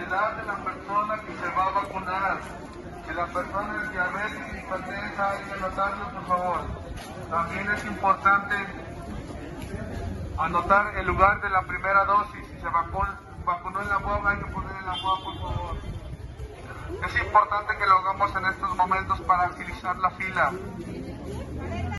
edad de la persona que se va a vacunar. Si la persona es diabética, hipertensa, hay que anotarlo, por favor. También es importante anotar el lugar de la primera dosis. Si se vacunó en la UAB, hay que poner en la UAB, por favor. Es importante que lo hagamos en estos momentos para agilizar la fila.